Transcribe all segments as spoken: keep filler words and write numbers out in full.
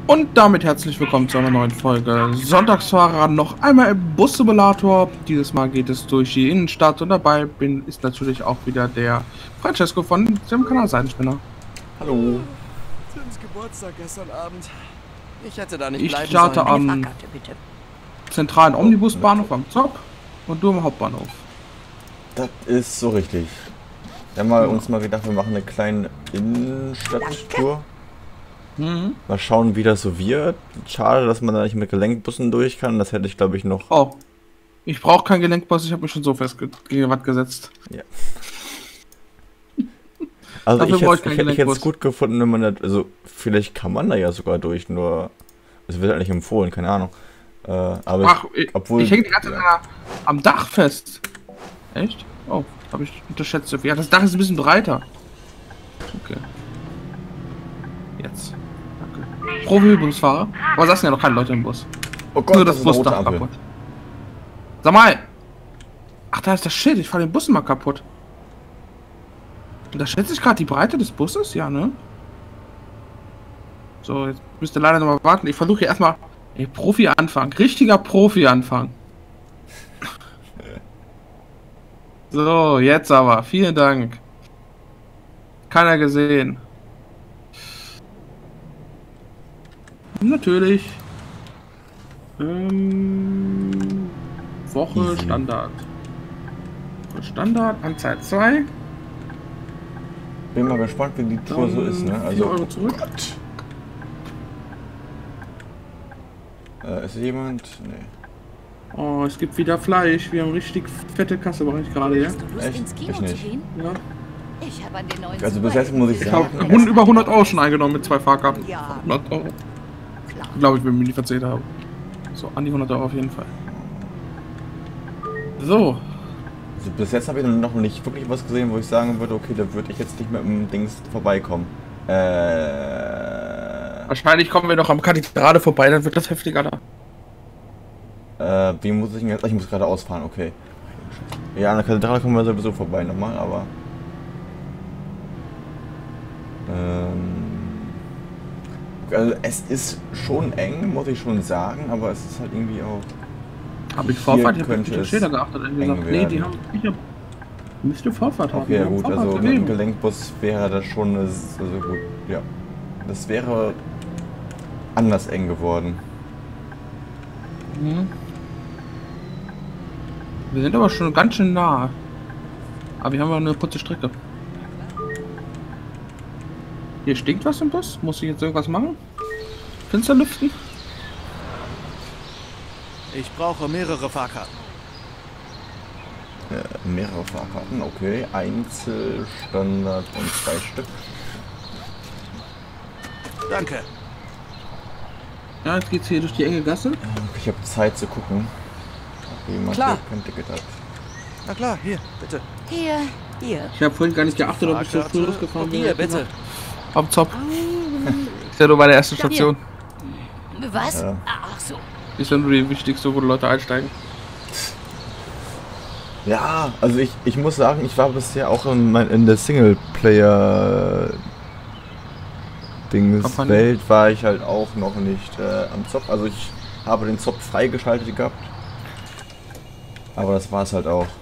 Und damit herzlich willkommen zu einer neuen Folge Sonntagsfahrer, noch einmal im Bus-Simulator. Dieses Mal geht es durch die Innenstadt und dabei bin ist natürlich auch wieder der Francesco von dem Kanal Seidenspinner. Hallo. Tims Geburtstag gestern Abend. Ich hätte da nicht ich bleiben starte sollen. am zentralen Omnibusbahnhof am Zopp und du am Hauptbahnhof. Das ist so richtig. Wir haben mal uns mal gedacht, wir machen eine kleine Innenstadttour. Mhm. Mal schauen, wie das so wird. Schade, dass man da nicht mit Gelenkbussen durch kann. Das hätte ich, glaube ich, noch. Oh, ich brauche keinen Gelenkbus. Ich habe mich schon so festgewandt gesetzt. Ja. Also Dafür ich brauche ich hätte keinen ich Gelenkbus. es gut gefunden, wenn man das, also vielleicht kann man da ja sogar durch, nur es wird halt nicht empfohlen, keine Ahnung. Äh, aber Ach, ich, ich, obwohl ich hänge die ganze Zeit ja. am Dach fest. Echt? Oh, habe ich unterschätzt. Ja, das Dach ist ein bisschen breiter. Okay. Jetzt. Danke. Profi-Busfahrer. Aber saßen ja noch keine Leute im Bus. Oh Gott, Nur das das ist eine rote Busdach Ampel. kaputt. Sag mal! Ach, da ist das Schild. Ich fahre den Bus mal kaputt. Da schätze ich gerade die Breite des Busses? Ja, ne? So, jetzt müsst ihr leider noch mal warten. Ich versuche hier erstmal. Ey, Profi-Anfang. Richtiger Profi-Anfang. So, jetzt aber. Vielen Dank. Keiner gesehen. Natürlich. Ähm, Woche Easy. Standard. Woche Standard, Anzahl zwei. Bin mal gespannt, wie die Tour so ist, ne? vier Also, Euro zurück. äh, ist hier jemand? Nee. Oh, es gibt wieder Fleisch. Wir haben richtig fette Kasse bei euch gerade, ja? Hast du Lust, Echt? ins Kino Ich zu nicht. gehen? Ja. Ich habe an den neuen Also bis jetzt muss ich Ich habe sagen, über hundert Euro schon eingenommen mit zwei Fahrkarten. Ja. hundert Euro. Klar. Glaube ich, wenn ich mich nicht verzählt habe. So, an die hundert Euro auf jeden Fall. So. also bis jetzt habe ich noch nicht wirklich was gesehen, wo ich sagen würde, okay, da würde ich jetzt nicht mit dem Dings vorbeikommen. Äh. Wahrscheinlich kommen wir noch am Kathedrale vorbei, dann wird das heftiger da. Äh, wie muss ich denn jetzt? Ich muss gerade ausfahren, okay. Ja, an der Kathedrale kommen wir sowieso vorbei nochmal, aber. Ähm. Also, es ist schon eng, muss ich schon sagen, aber es ist halt irgendwie auch. Habe ich Hier Vorfahrt? Ich habe könnte nicht auf es Schilder geachtet. ehrlich eng gesagt. Nee, die werden. haben. Ich hab, müsste Vorfahrt haben. Okay, Die ja haben gut, Vorfahrt also mit gegeben. dem Gelenkbus wäre das schon. Also gut, ja. Das wäre anders eng geworden. Mhm. Wir sind aber schon ganz schön nah. Aber wir haben ja eine kurze Strecke. Hier stinkt was im Bus. Muss ich jetzt irgendwas machen? Fenster lüften? Ich brauche mehrere Fahrkarten. Äh, mehrere Fahrkarten, okay. Einzel, Standard und zwei Stück. Danke. Ja, jetzt geht's hier durch die enge Gasse. Ich habe Zeit zu gucken, ob jemand Klar. hier kein Ticket hat. Na klar, hier, bitte. Hier, hier. Ich habe vorhin gar nicht geachtet, ob ich so früh losgefahren bin. Hier, bitte. Am Zopp. Ist ja nur bei der ersten Station. Was? Ja. Ach so. Ist ja nur die wichtigste, wo die Leute einsteigen. Ja, also ich, ich muss sagen, ich war bisher auch in, mein, in der Singleplayer Dings Kampagne. Welt war ich halt auch noch nicht äh, am Zopf. Also ich habe den Zopf freigeschaltet gehabt. Aber das war es halt auch.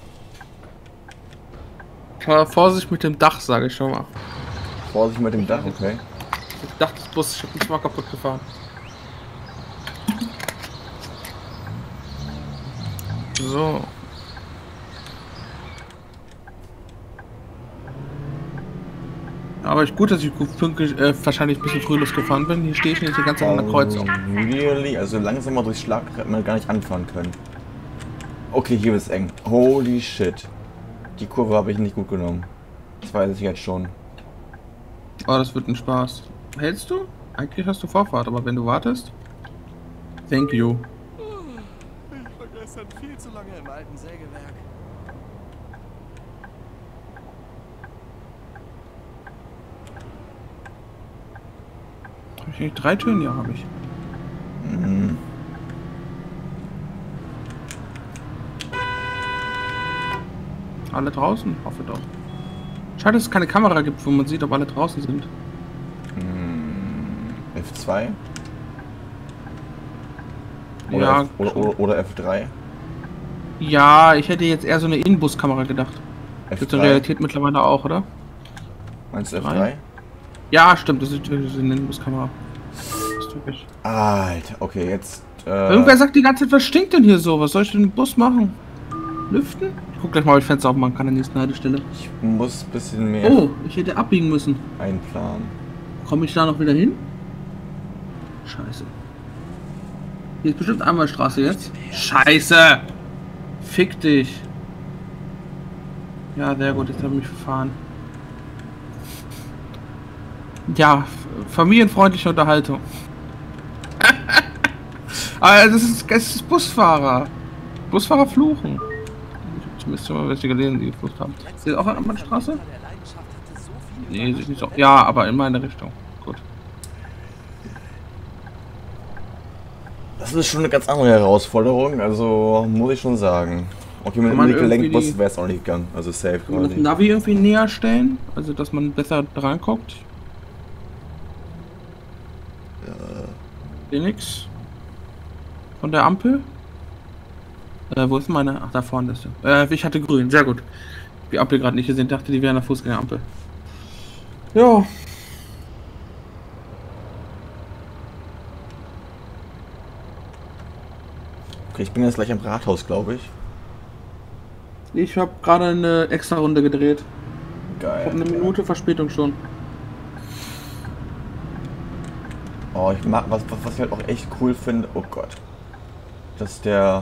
Aber Vorsicht mit dem Dach, sage ich schon mal. Vorsicht mit dem Dach, okay. Das Dach des Busses, ich hab mich mal kaputt gefahren. So. Aber ich gut, dass ich gut pünktlich, äh, wahrscheinlich ein bisschen früh losgefahren bin. Hier stehe ich nicht die ganze Zeit an der Kreuzung. Oh, really? Also langsamer durchs Schlag hätte man gar nicht anfahren können. Okay, hier ist eng. Holy shit. Die Kurve habe ich nicht gut genommen. Das weiß ich jetzt schon. Oh, das wird ein Spaß. Hältst du? Eigentlich hast du Vorfahrt, aber wenn du wartest. Thank you. Ich war gestern viel zu lange im alten Sägewerk. Hab ich nicht drei Türen? Ja, habe ich. Mhm. Alle draußen? Hoffe doch. Schade, dass es keine Kamera gibt, wo man sieht, ob alle draußen sind. Hm, F zwei? Oder, Ja, F, oder, oder, oder F drei. Ja, ich hätte jetzt eher so eine Inbuskamera gedacht. F Gibt es in drei. Realität mittlerweile auch, oder? Meinst du F drei? drei? Ja, stimmt, das ist wirklich so eine Inbuskamera. Das ist typisch. Alter, okay, jetzt. Äh, Irgendwer sagt die ganze Zeit, was stinkt denn hier so? Was soll ich denn im Bus machen? Lüften? Ich guck gleich mal, ob ich Fenster aufmachen kann an der nächsten Haltestelle. ich muss ein bisschen mehr Oh, ich hätte abbiegen müssen. einplanen. Komme ich da noch wieder hin? Scheiße. Hier ist bestimmt Einbahnstraße jetzt. Scheiße! Fick dich! Ja, sehr gut, jetzt habe ich mich verfahren. Ja, familienfreundliche Unterhaltung. Aber das ist, das ist Busfahrer. Busfahrer fluchen. Ich habe zumindest schon mal welche gelesen, die geflucht haben. Ist das auch eine Einbahnstraße? Nee, sieht nicht so. Ja, aber in meine Richtung. Gut. Das ist schon eine ganz andere Herausforderung, also muss ich schon sagen. Okay, mit Kann man dem gelenkten irgendwie Bus wäre es auch nicht gegangen, also safe Kann man das quasi. Navi irgendwie näher stellen? Also, dass man besser dran guckt? Sehe nix. Von der Ampel? Äh, wo ist meine? Ach, da vorne ist sie. Äh, ich hatte grün, sehr gut. Die Ampel gerade nicht gesehen, dachte, die wäre eine Fußgängerampel. Ja. Okay, ich bin jetzt gleich am Rathaus, glaube ich. Ich habe gerade eine extra Runde gedreht. Ich habe Geil. eine Minute Verspätung schon. Oh, ich mag, was, was, was ich halt auch echt cool finde, oh Gott. Dass der,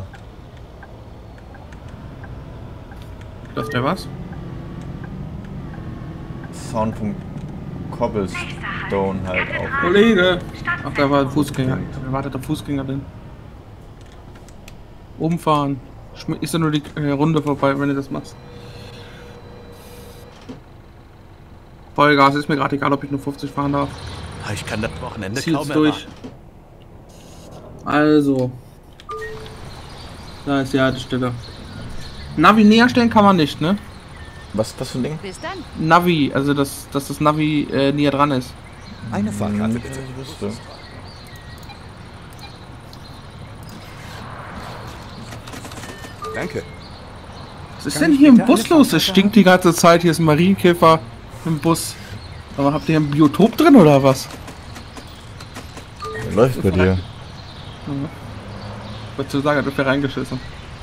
Das wäre was? Sound vom Cobblestone halt auch. Kollege! Ach, da war ein Fußgänger. Da wartet der Fußgänger denn. Umfahren. Schmi- Ist ja nur die äh, Runde vorbei, wenn du das machst. Vollgas, ist mir gerade egal, ob ich nur fünfzig fahren darf. Ich kann das Wochenende Zieh's kaum durch. erwarten. Also. Da ist die Haltestelle. Navi näher stellen kann man nicht, ne? Was ist das für ein Ding? Bis dann. Navi, also dass, dass das Navi äh, näher dran ist. Eine Fahrkarte Nicht, bitte. dass ich wüsste. Danke. Was ist Kann denn ich hier im bitte Bus eine los? Es Fahrkarte stinkt die ganze Zeit. Hier ist ein Marienkäfer im Bus. Aber habt ihr ein Biotop drin oder was? Läuft bei dir. Ich wollte sagen, hat dafür reingeschissen.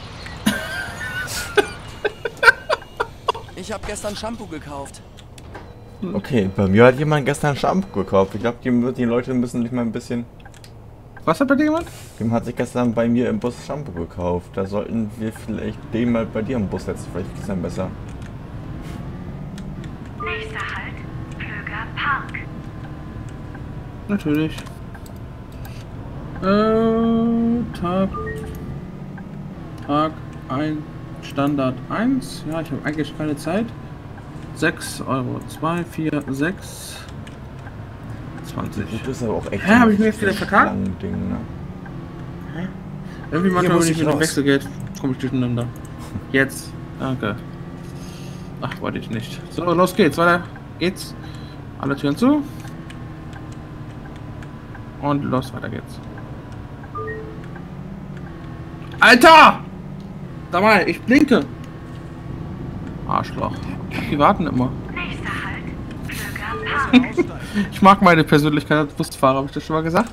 Ich habe gestern Shampoo gekauft. Okay, bei mir hat jemand gestern Shampoo gekauft. Ich glaube, die, die Leute müssen nicht mal ein bisschen... Was hat bei dir jemand? Dem hat sich gestern bei mir im Bus Shampoo gekauft. Da sollten wir vielleicht den mal bei dir im Bus setzen. Vielleicht ist es dann besser. Nächster Halt, Klöger Park. Natürlich. Äh, Tag. Tag ein Standard eins. Ja, ich habe eigentlich keine Zeit. sechs Euro. zwei, vier, sechs. zwanzig. Du bist aber auch echt... Hä, hab ich mir jetzt wieder verkackt? ein Ding, ne? Irgendwie manchmal, muss wenn ich ich mit dem raus. Wechselgeld komme ich durcheinander. Jetzt. Danke. Ach, wollte ich nicht. So, los geht's. Weiter geht's. Alle Türen zu. Und los, weiter geht's. Alter! Sag mal, ich blinke. Arschloch. Die warten immer. Nächster Halt, Klöger Park. Ich mag meine Persönlichkeit als Busfahrer, habe ich das schon mal gesagt?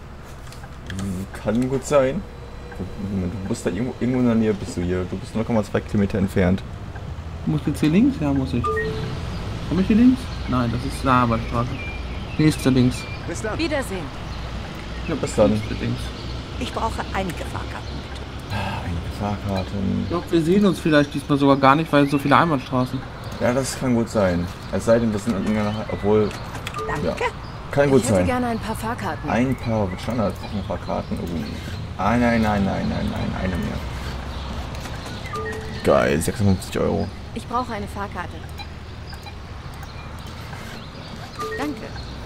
Kann gut sein. Du bist da irgendwo, irgendwo in der Nähe bist du hier. Du bist null Komma zwei Kilometer entfernt. Muss ich jetzt hier links? Ja, muss ich. Komme ich hier links? Nein, das ist eine Arbeitsstraße. Nächste links. Bis dann. Wiedersehen. Ja, bis dann. nächste links. Ich brauche einige Fahrkarten, bitte. Einige Fahrkarten. Ich glaube, wir sehen uns vielleicht diesmal sogar gar nicht, weil so viele Einbahnstraßen. Ja, das kann gut sein. Es sei denn, wir sind in irgendeiner... Obwohl... Danke. Ja. Kann gut ich hätte sein. gerne ein paar Fahrkarten. Ein paar Standard-Fahrkarten. Oh. Ah, nein, nein, nein, nein, nein, eine mehr. Geil, sechsundfünfzig Euro. Ich brauche eine Fahrkarte. Danke.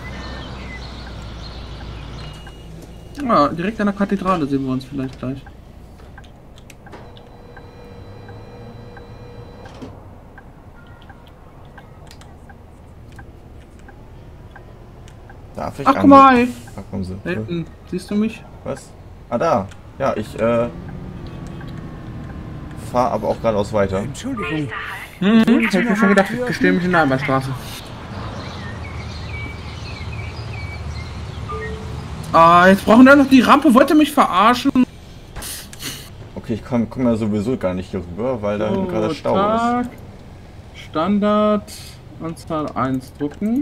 Ja, direkt an der Kathedrale sehen wir uns vielleicht gleich. Darf ich Ach, guck an- mal, ey. Ach, kommen Sie. Da hinten. Siehst du mich? Was? Ah, da. Ja, ich äh, fahre aber auch geradeaus weiter. Entschuldigung. Hm, ich hab mir schon gedacht, ich stehe mich in der Einbahnstraße. Ah, jetzt brauchen wir noch die Rampe. Wollt ihr mich verarschen? Okay, ich komme komm ja sowieso gar nicht hier rüber, weil da hinten gerade Stau Tag. ist. Standard, Anzahl eins drucken.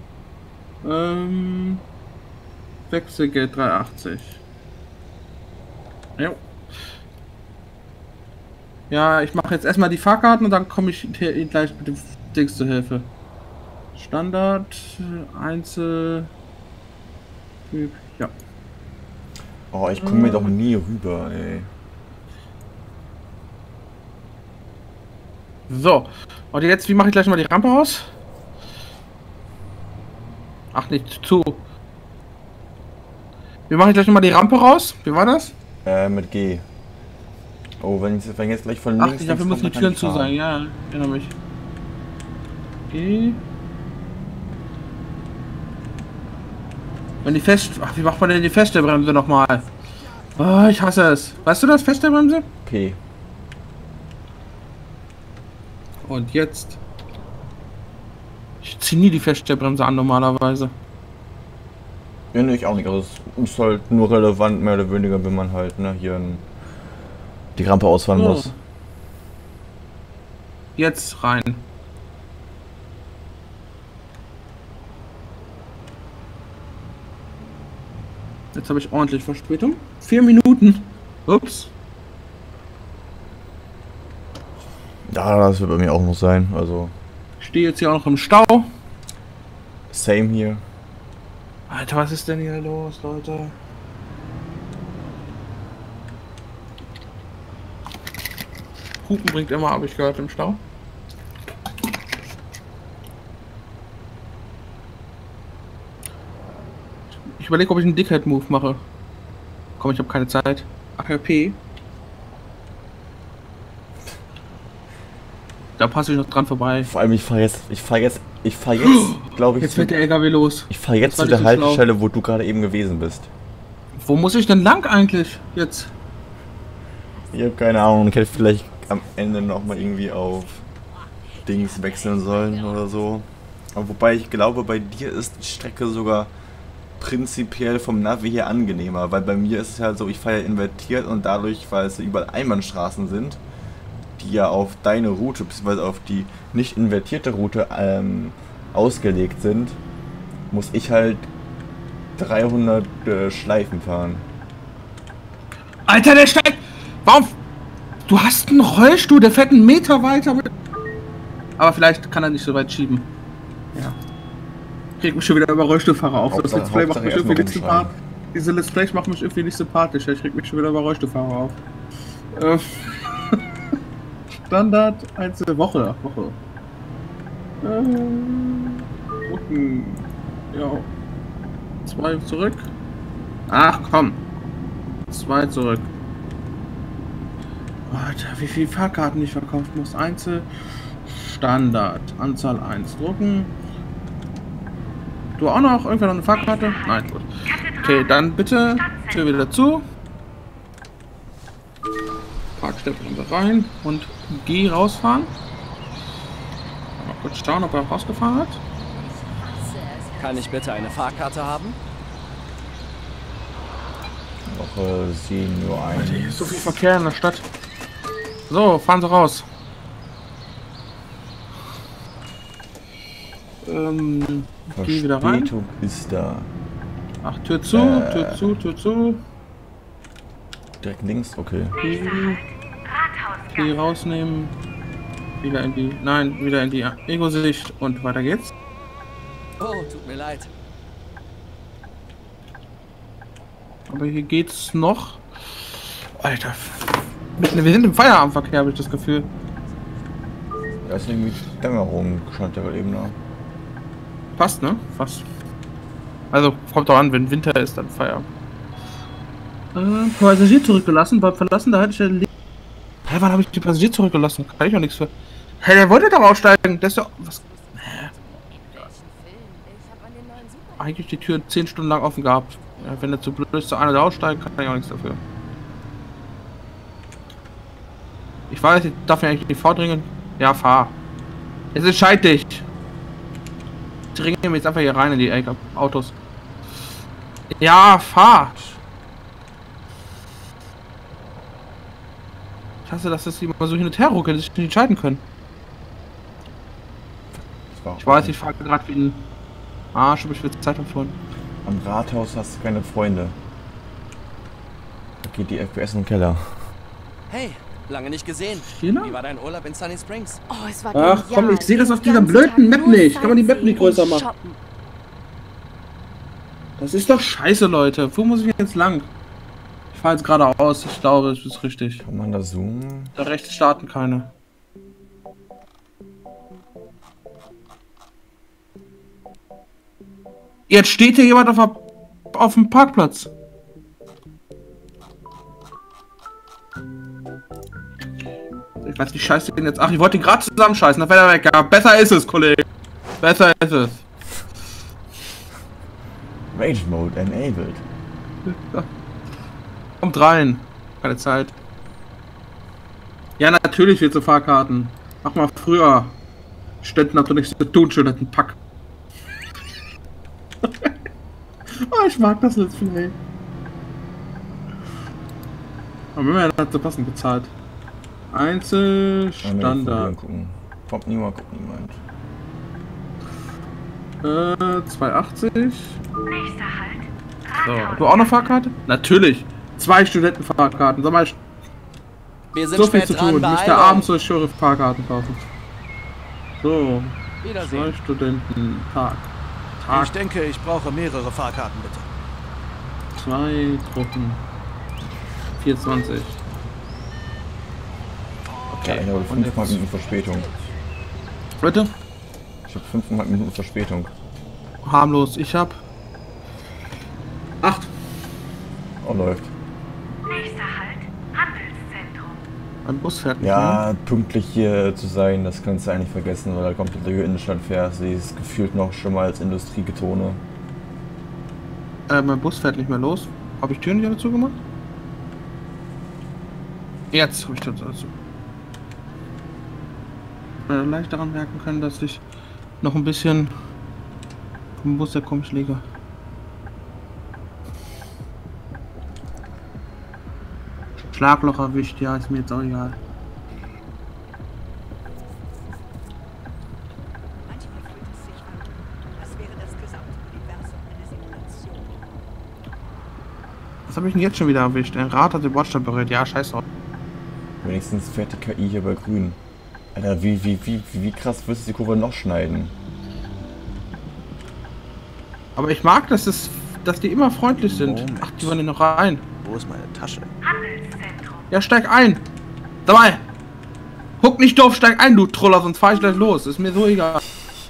Ähm, Wechselgeld drei achtzig. Jo. Ja, ich mache jetzt erstmal die Fahrkarten und dann komme ich hier gleich mit dem Dings zur Hilfe. Standard, Einzel, Typ, ja. Oh, ich komme mir doch nie rüber, ey. So, und jetzt, wie mache ich gleich mal die Rampe aus? Ach, nicht zu. Wie mache ich gleich mal die Rampe raus? Wie war das? Äh, mit G. Oh, wenn ich, wenn ich jetzt gleich von Ach, links... dafür müssen die Türen zu sein, ja, erinnere mich. G. Wenn die Fest... Ach, wie macht man denn die feste Bremse nochmal? Oh, ich hasse es. Weißt du das, feste Bremse? P. Und jetzt. Ich ziehe nie die Feststellbremse an normalerweise. Ja, ne, ich auch nicht. Also es ist halt nur relevant, mehr oder weniger, wenn man halt ne, hier in die Rampe ausfahren So. muss. Jetzt rein. Jetzt habe ich ordentlich Verspätung. Vier Minuten. Ups. Ja, das wird bei mir auch noch sein. Also Ich stehe jetzt hier auch noch im Stau. same hier. Alter, was ist denn hier los, Leute? Hupen bringt immer, habe ich gehört, im Stau. Ich überlege, ob ich einen Dickhead-Move mache. Komm, ich habe keine Zeit. Ach, R P. Da passe ich noch dran vorbei. Vor allem ich fahre jetzt, ich fahre jetzt, ich fahre jetzt, glaube ich, Jetzt zu, fährt der L K W los. ich fahre jetzt Das zu war der nicht so schlau. Haltestelle, wo du gerade eben gewesen bist. Wo muss ich denn lang eigentlich jetzt? Ich habe keine Ahnung, ich hätte vielleicht am Ende noch mal irgendwie auf Dings wechseln sollen oder so. Aber wobei ich glaube, bei dir ist die Strecke sogar prinzipiell vom Navi her angenehmer, weil bei mir ist es halt so, ich fahre ja invertiert und dadurch, weil es überall Einbahnstraßen sind, die ja auf deine Route bzw. auf die nicht invertierte Route ähm, ausgelegt sind, muss ich halt dreihundert äh, Schleifen fahren. Alter, der steigt! Warum? Du hast einen Rollstuhl, der fährt einen Meter weiter mit. Aber vielleicht kann er nicht so weit schieben. Ja. Krieg mich schon wieder über Rollstuhlfahrer auf. Das Hauptsache- Let's Play macht Hauptsache mich erstmal irgendwie nicht rumschreien. sympathisch. Diese Let's Plays machen mich irgendwie nicht sympathisch. Ich krieg mich schon wieder über Rollstuhlfahrer auf. Äh, Standard einzelne Woche. Woche. Ähm, gucken. Ja. Zwei zurück. Ach komm. Zwei zurück. Alter, wie viele Fahrkarten ich verkauft muss. Einzel. Standard. Anzahl eins drucken. Du auch noch? Irgendwer noch eine Fahrkarte? Nein, gut. Okay, dann bitte Tür wieder zu. Parkstellbremse rein und G rausfahren. Mal kurz schauen, ob er rausgefahren hat. Kann ich bitte eine Fahrkarte haben? Woche Senior Hier ein. ist so viel Verkehr in der Stadt. So, fahren Sie raus. Ähm, geh wieder rein. Verspätung ist da. Ach, Tür zu, Äh. Tür zu, Tür zu. Direkt links, okay. Geh, Rathausgasse. geh rausnehmen. Wieder in die, nein, wieder in die Ego-Sicht und weiter geht's. Oh, tut mir leid. Aber hier geht's noch. Alter. Wir sind im Feierabendverkehr, habe ich das Gefühl. Da ist irgendwie Dämmerung, scheint ja eben noch. Passt, ne? Fast. Also, kommt auch an, wenn Winter ist, dann Feierabend. Äh, Passagier zurückgelassen, beim Verlassen der Haltestelle. Hä, wann habe ich die Passagier zurückgelassen? Kann ich auch nichts für. Hä, der wollte doch aussteigen. Der ist doch. Was? Hä? Eigentlich die Tür zehn Stunden lang offen gehabt. Ja, wenn er zu blöd ist, zu einer der aussteigen, kann ich auch nichts dafür. Ich weiß, ich darf ja eigentlich nicht vordringen. Ja, fahr. Jetzt entscheid dich. Ich dringe mir jetzt einfach hier rein in die Ecke. Autos. Ja, fahr. Ich hasse, dass das immer so hin und her ruckelt, dass ich nicht entscheiden können. Ich weiß, ich fahre gerade wie ein Arsch, aber ich will Zeit empfohlen. Am Rathaus hast du keine Freunde. Da geht die F P S in den Keller. Hey, lange nicht gesehen. China? Wie war dein Urlaub in Sunny Springs? Oh, es war Ach komm, genial. ich sehe das auf Den dieser ganzen blöden Tag Map nur nicht. Kann man die Map nicht Sightseeing größer und machen? shoppen. Das ist doch scheiße, Leute. Wo muss ich jetzt lang? Ich fahre jetzt geradeaus. Ich glaube, das ist richtig. Kann man da zoomen? Da rechts starten keine. Jetzt steht hier jemand auf, der, auf dem Parkplatz. Ich weiß, wie scheiße den jetzt. Ach, ich wollte ihn gerade zusammenscheißen. Da fällt er weg. Ja, besser ist es, Kollege. Besser ist es. Rage Mode enabled. Ja. Kommt rein. Keine Zeit. Ja, natürlich willst du Fahrkarten. Mach mal früher. Ständen hat doch nichts zu tun, schön hat einen Pack. Oh, ich mag das Let's Play. Aber wir hat so passend bezahlt. Einzel, Standard. Gucken. Kommt niemand, guckt niemand. Äh, zwei achtzig. Nächster Halt. So, Rathaus. du auch noch Fahrkarte? Natürlich. Zwei Studentenfahrkarten. Sag mal, Wir sind so viel spät zu dran, tun. Ich müsste Beeilung. abends so schöne Fahrkarten kaufen. So, zwei Wiedersehen. Studenten. Tag. Tag. Ich denke, ich brauche mehrere Fahrkarten, bitte. Zwei Gruppen. vierundzwanzig. Ja, ich habe fünfmal Minuten Verspätung. Bitte? Ich habe fünfmal Minuten Verspätung. Harmlos. Ich hab. Acht. Oh, läuft. Nächster Halt. Handelszentrum. Ein Bus fährt nicht Ja, pünktlich hier zu sein, das kannst du eigentlich vergessen, weil du komplett durch die Innenstadt fährst. Sie ist gefühlt noch schlimmer als Industriegetone. mehr. Äh, mein Bus fährt nicht mehr los. Habe ich Türen nicht alle zugemacht? Jetzt habe ich Türen dazu. Äh, leicht daran merken können, dass ich noch ein bisschen vom Bus der komisch liege. Schlagloch erwischt, ja, ist mir jetzt auch egal. Manchmal fühlt es sich an, als wäre das gesamte Universum eine Simulation. Was habe ich denn jetzt schon wieder erwischt? Ein Rad hat den Bordstein berührt. Ja, scheiß drauf. Wenigstens fährt die K I hier bei grün. Alter, wie, wie, wie, wie krass wirst du die Kurve noch schneiden? Aber ich mag, dass, es, dass die immer freundlich sind. Moment. Ach, die wollen hier noch rein. Wo ist meine Tasche? Handelszentrum. Ja, steig ein. Sag mal. Guck nicht doof, steig ein, du Troller, sonst fahr ich gleich los. Ist mir so egal.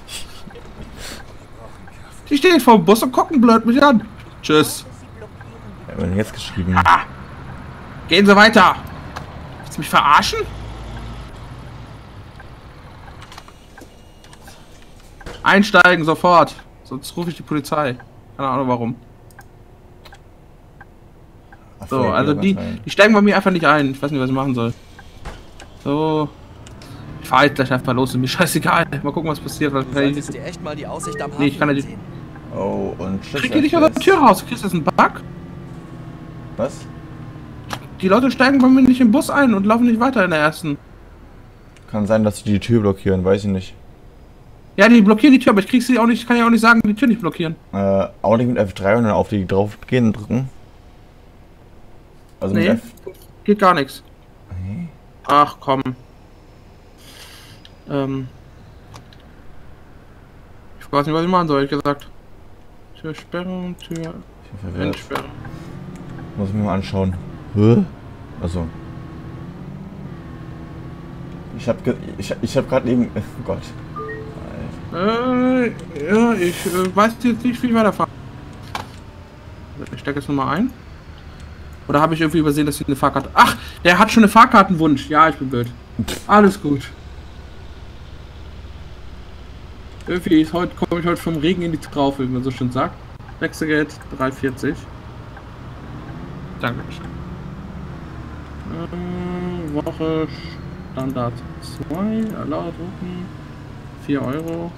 Die stehen vor dem Bus und gucken blöd mich an. Tschüss. Ja, wenn jetzt geschrieben. Gehen Sie weiter. Willst du mich verarschen? Einsteigen sofort. Sonst rufe ich die Polizei. Keine Ahnung warum. Ach, So, fällt also wieder die, was rein. die steigen bei mir einfach nicht ein. Ich weiß nicht, was ich machen soll. So. Ich fahr jetzt gleich einfach los. Ist mir scheißegal. Mal gucken, was passiert. Was Du solltest dir echt mal die Aussicht am Hafen Nee, ich kann ja die- ansehen. Oh, und Krieg die nicht aus der Tür raus. Kriegst du das einen Bug? Was? Die Leute steigen bei mir nicht im Bus ein und laufen nicht weiter in der ersten. Kann sein, dass sie die Tür blockieren, weiß ich nicht. Ja, die blockieren die Tür, aber ich krieg sie auch nicht, kann ja auch nicht sagen, die Tür nicht blockieren. Äh, auch nicht mit F drei und dann auf die drauf gehen drücken. Also Nee, mit F. geht gar nichts. Ach komm. Ähm. Ich weiß nicht, was ich machen soll, ehrlich gesagt. Tür sperren, Tür Ich bin verwirrt. entsperren. Muss ich mir mal anschauen. Hä? Also. Ich hab ge ich, ich hab gerade eben. Oh Gott. Äh, ja, ich äh, weiß jetzt nicht, wie ich weiterfahren. Ich stecke jetzt nochmal ein. Oder habe ich irgendwie übersehen, dass ich eine Fahrkarte... Ach, der hat schon eine Fahrkartenwunsch. Ja, ich bin blöd. Alles gut. Irgendwie ist heute, komme ich heute vom Regen in die Traufe, wie man so schön sagt. Wechselgeld drei vierzig. Dankeschön. Ähm, Woche Standard zwei, erlaubt drucken. vier Euro.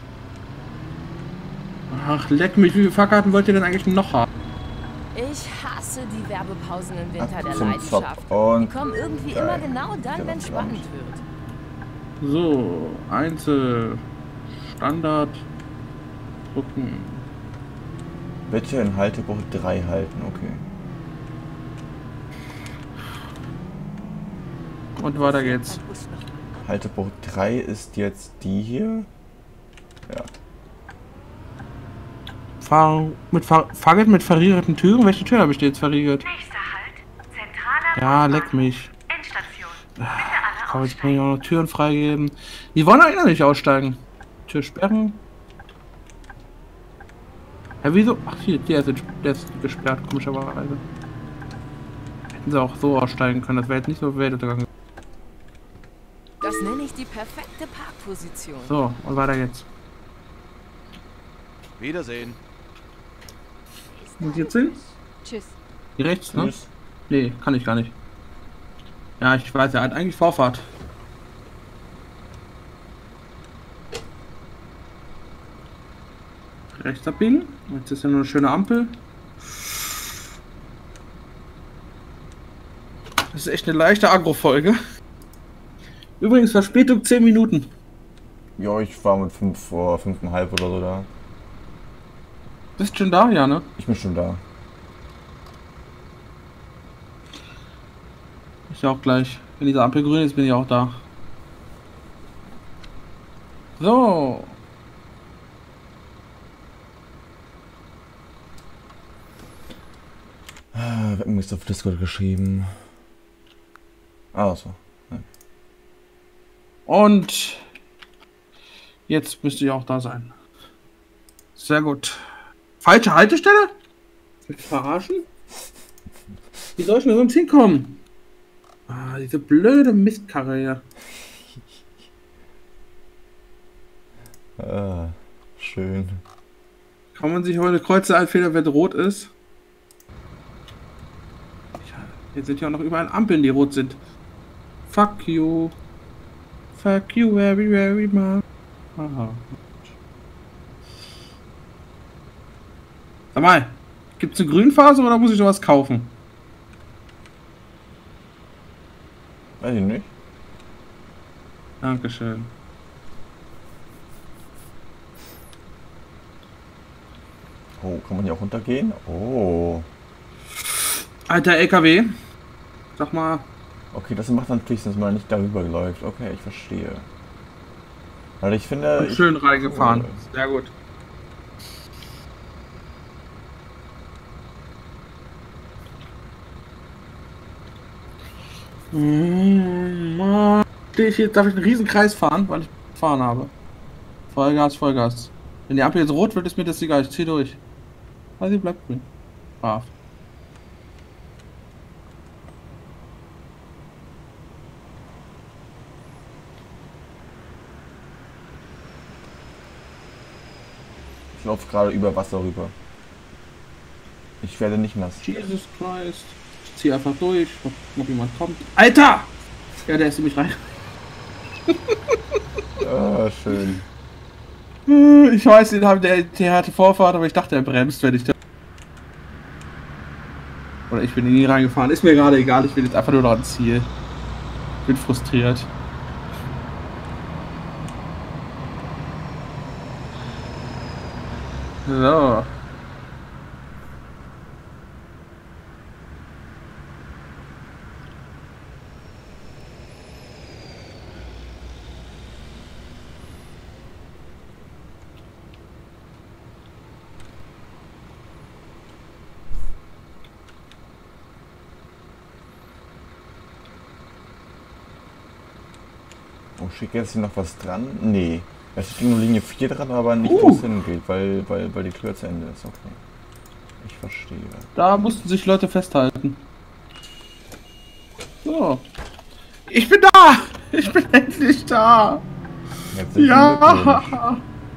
Ach, leck mich, wie viele Fahrkarten wollt ihr denn eigentlich noch haben? Ich hasse die Werbepausen im Winter Ach, der zum Leidenschaft. Zopf. Und Die kommen irgendwie geil. immer genau dann, Ja, wenn das spannend stimmt. wird. So, Einzel, Standard, drucken. Bitte in Haltebruch drei halten, okay. Und weiter geht's. Ein Bus noch. Haltebruch drei ist jetzt die hier. Ja. Fahr mit Fahr Fahrrad mit verriegelten Türen? Welche Tür habe ich dir jetzt verriegelt? Nächster Halt, zentraler Ja, Busbahnhof. leck mich. Endstation. Bitte Komm, alle jetzt kann ich aussteigen. auch noch Türen freigeben. Die wollen eigentlich nicht aussteigen. Tür sperren. Ja, wieso? Ach, hier, der ist, der ist gesperrt, komischerweise. Hätten sie auch so aussteigen können, das wäre jetzt nicht so Weltuntergang. Das nenne ich die perfekte Parkposition. So, und weiter geht's. Wiedersehen. Muss ich jetzt hin? Tschüss. Hier rechts, ne? Tschüss. Nee, kann ich gar nicht. Ja, ich weiß, er hat eigentlich Vorfahrt. Rechts abbiegen. Jetzt ist ja nur eine schöne Ampel. Das ist echt eine leichte Agro-Folge. Übrigens Verspätung zehn Minuten. Ja, ich war mit fünf vor fünfeinhalb oder so da. Bist schon da, ja, ne? Ich bin schon da. Ich auch gleich. Wenn diese Ampel grün ist, bin ich auch da. So. Ah, wer hat mir das auf Discord geschrieben? Ah, so. Ja. Und jetzt müsste ich auch da sein. Sehr gut. Falsche Haltestelle? Will ich verarschen? Wie soll ich denn sonst hinkommen? Ah, diese blöde Mistkarre hier. Ah, schön. Kann man sich heute Kreuze einfädeln, wenn rot ist? Ja, jetzt sind ja auch noch überall Ampeln, die rot sind. Fuck you. Fuck you very, very much. Aha. Sag mal, gibt's eine Grünphase oder muss ich noch was kaufen? Weiß ich nicht. Dankeschön. Oh, kann man hier auch runtergehen? Oh. Alter L K W. Sag mal, Okay, das macht natürlich Sinn, dass man nicht darüber läuft. Okay, ich verstehe. Weil ich finde... Ich, schön reingefahren. Oh. Sehr gut. Stehe ich jetzt, darf ich einen Riesenkreis fahren, weil ich gefahren habe. Vollgas, Vollgas. Wenn die Ampel jetzt rot wird, ist mir das egal. Ich zieh durch. Also sie bleibt grün. Brav. ich laufe gerade über Wasser rüber. Ich werde nicht nass. Jesus Christ. Ich zieh einfach durch, ob noch jemand kommt. Alter! Ja, der ist nämlich rein. Ah, schön. Ich weiß, der, der hatte Vorfahrt, aber ich dachte, er bremst, wenn ich da. Oder ich bin in ihn reingefahren. Ist mir gerade egal, ich will jetzt einfach nur noch ans Ziel. Bin frustriert. So. Oh, steht jetzt hier noch was dran? Nee. Es steht nur Linie vier dran, aber nicht, Uh. wo es hingeht, weil, weil, weil die Tür zu Ende ist. Okay. Ich verstehe. Da mussten sich Leute festhalten. So. Ich bin da! Ich bin endlich da! Herzlichen Glückwunsch. Ja!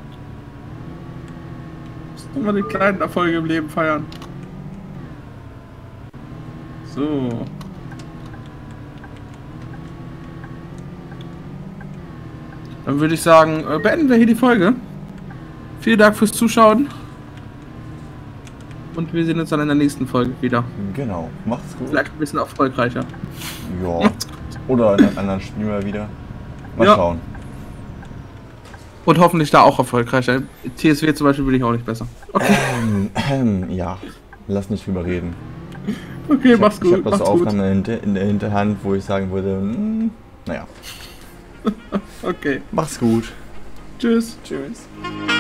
Müssen immer die kleinen Erfolge im Leben feiern. So. Dann würde ich sagen, äh, beenden wir hier die Folge. Vielen Dank fürs Zuschauen. Und wir sehen uns dann in der nächsten Folge wieder. Genau, macht's gut. Vielleicht ein bisschen erfolgreicher. Ja. Oder in einem anderen Spiel mal wieder. Mal Ja. schauen. Und hoffentlich da auch erfolgreicher. T S W zum Beispiel bin ich auch nicht besser. Okay, Ähm, ähm, ja, lass nicht drüber reden. okay Ich mach's hab, gut. ich habe das Mach's gut. Aufnahme in der, in der Hinterhand, wo ich sagen würde, mm, naja. Okay, Mach's gut. tschüss. Tschüss.